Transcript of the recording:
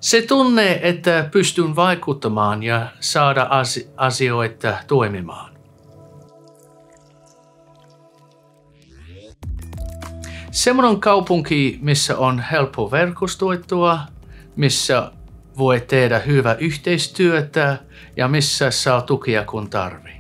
Se tunne, että pystyn vaikuttamaan ja saada asioita toimimaan. Semmoinen kaupunki, missä on helppo verkostoitua, missä voi tehdä hyvää yhteistyötä ja missä saa tukea kun tarvitsee.